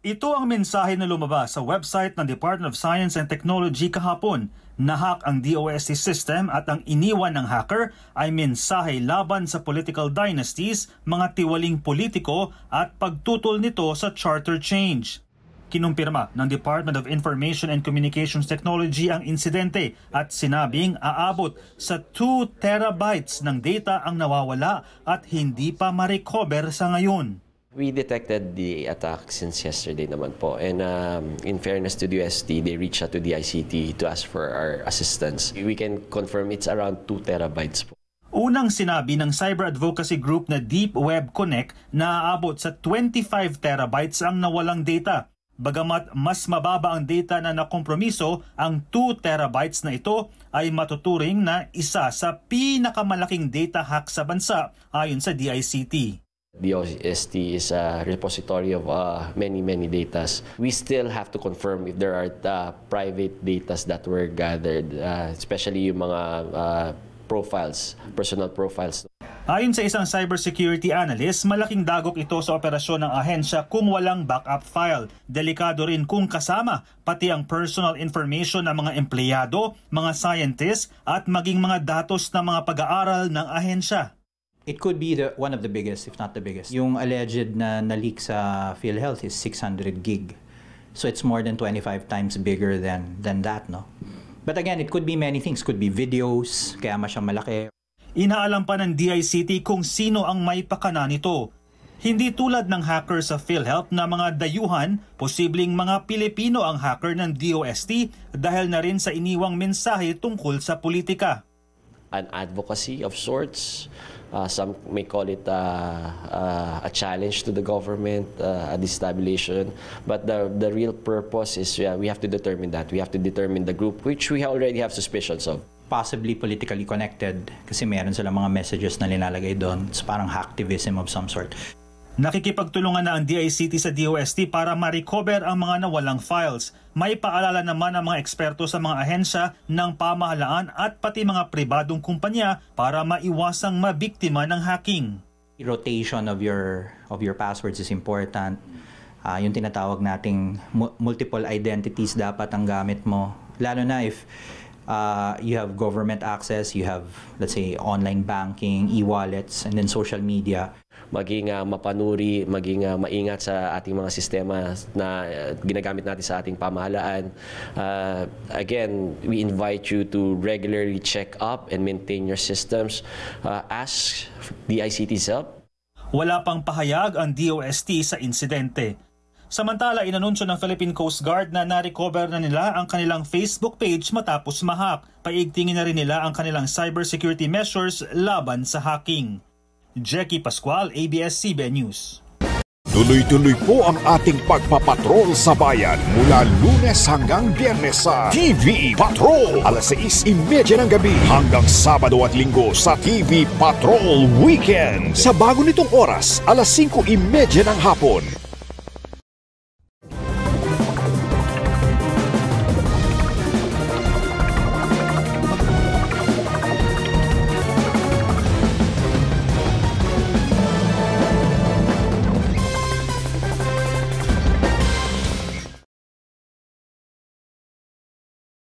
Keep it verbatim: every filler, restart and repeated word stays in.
Ito ang mensahe na lumabas sa website ng Department of Science and Technology kahapon. Nahack ang D O S T system at ang iniwan ng hacker ay mensahe laban sa political dynasties, mga tiwaling politiko at pagtutol nito sa charter change. Kinumpirma ng Department of Information and Communications Technology ang insidente at sinabing aabot sa two terabytes ng data ang nawawala at hindi pa ma-recover sa ngayon. We detected the attack since yesterday naman po, and um, in fairness to the U S T, they reached out to the I C T to ask for our assistance. We can confirm it's around two terabytes po. Unang sinabi ng cyber advocacy group na Deep Web Connect na aabot sa twenty-five terabytes ang nawalang data. Bagamat mas mababa ang data na nakompromiso, ang two terabytes na ito ay matuturing na isa sa pinakamalaking data hack sa bansa ayon sa D I C T. D O S T is a repository of uh, many, many datas. We still have to confirm if there are uh, private datas that were gathered, uh, especially yung mga uh, profiles, personal profiles. Ayon sa isang cybersecurity analyst, malaking dagok ito sa operasyon ng ahensya kung walang backup file. Delikado rin kung kasama pati ang personal information ng mga empleyado, mga scientists at maging mga datos ng mga pag-aaral ng ahensya. It could be the one of the biggest, if not the biggest. Yung alleged na na-leak sa PhilHealth is six hundred gig. So it's more than twenty-five times bigger than than that, no? But again, it could be many things. Could be videos, kaya mas siyang malaki. Inaalam pa ng D I C T kung sino ang may pakana nito. Hindi tulad ng hacker sa PhilHealth na mga dayuhan, posibleng mga Pilipino ang hacker ng D O S T dahil na rin sa iniwang mensahe tungkol sa politika. An advocacy of sorts. Uh, some may call it uh, uh, a challenge to the government, uh, a destabilization. But the, the real purpose is yeah, we have to determine that. We have to determine the group which we already have suspicions of. Possibly politically connected kasi meron silang mga messages na linalagay doon. It's parang hacktivism of some sort. Nakikipagtulungan na ang D I C T sa D O S T para ma-recover ang mga nawalang files. May paalala naman ang mga eksperto sa mga ahensya ng pamahalaan at pati mga pribadong kumpanya para maiwasang mabiktima ng hacking. Rotation of your of your passwords is important. Uh, yung tinatawag nating multiple identities dapat ang gamit mo. Lalo na if uh, you have government access, you have, let's say, online banking, e-wallets, and then social media. Maging uh, mapanuri, maging uh, maingat sa ating mga sistema na uh, ginagamit natin sa ating pamahalaan. Uh, again, we invite you to regularly check up and maintain your systems. Uh, ask the I C T's help. Wala pang pahayag ang D O S T sa insidente. Samantala, inanunsyo ng Philippine Coast Guard na na-recover na nila ang kanilang Facebook page matapos mahack. Paigtingin na rin nila ang kanilang cybersecurity measures laban sa hacking. Jackie Pascual, A B S C B N News. Tuloy-tuloy po ang ating pagpapatrol sa bayan mula Lunes hanggang Biyernes sa T V Patrol. alas sais trenta ng gabi hanggang Sabado at Linggo sa T V Patrol Weekend. Sa bago nitong oras, alas singko trenta ng hapon.